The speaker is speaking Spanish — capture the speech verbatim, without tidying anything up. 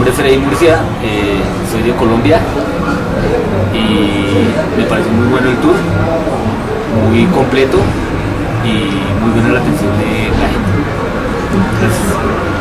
nombre es Freddy Murcia, eh, soy de Colombia y me pareció muy bueno el tour, muy completo y muy buena la atención de la gente. Gracias.